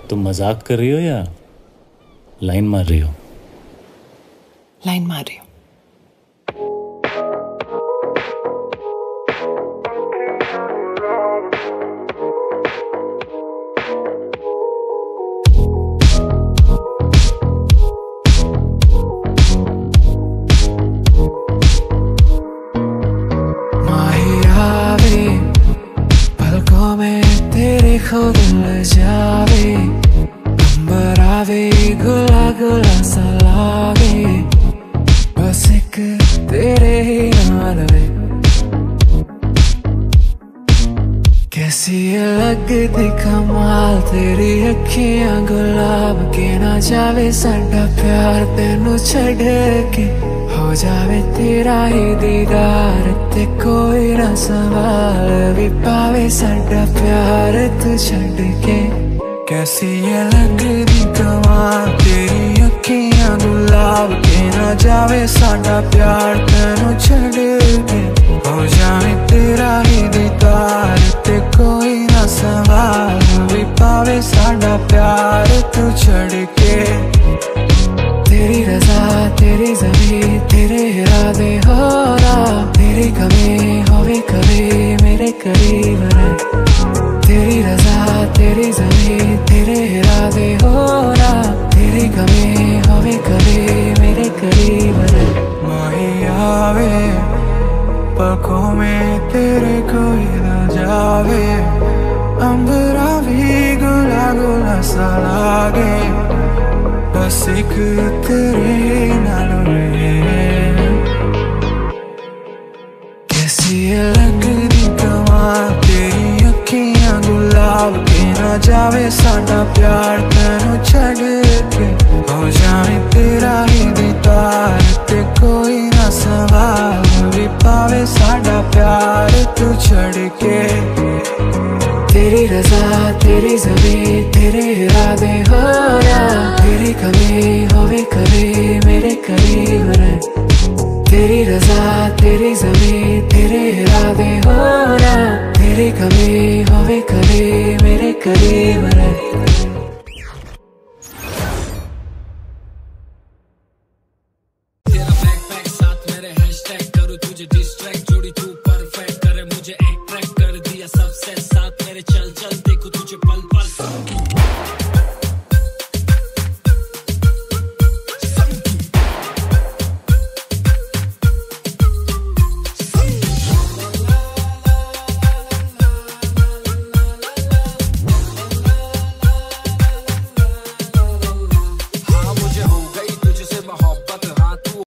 तुम मजाक कर रही हो या लाइन मार रही हो? लाइन मार रही हूँ। पलकों में तेरे खुद ल जावे, नंबर आवे गुला गुला सा लागे, बस एक तेरे ही नाल वे। कैसी ये लगदी कमाल तेरी अखियां गुलाब के, ना जावे साडा प्यार तेनू छड़ के, हो जावे तेरा ही दीदार ते कोई ना सवाल भी पावे साडा प्यार तू छड़ के। कैसी ये लगदी कमाल तेरी अखियां गुलाब के, ना जावे साडा प्यार तेनू छड़ के, हो जावे तेरा ही दीदार ते कोई ना सवाल भी पावे साडा प्यार तू छड़ के। तेरी रज़ा तेरी ज़मीं तेरे इरादे हो रहा, तेरी कमी होवे कभी मेरे करीब रहे। तेरी रज़ा तेरी ज़मीं तेरे इरादे हो रहा, तेरी कमी होवे कभी मेरे करीब रहे। माही आवे पलकों में तेरे कोई ना जावे, अंबरा भी गुला गुला सा लागे, बस एक तेरे नाल रहे। कैसी ये लगदी कमाल तेरी अखियां गुलाब के, ना जावे साडा प्यार तेनू छड़ के, हो जावे तेरा ही दीदार ते कोई ना सवाल भी पावे साडा प्यार तू छड़ के। तेरी रज़ा तेरी ज़मीं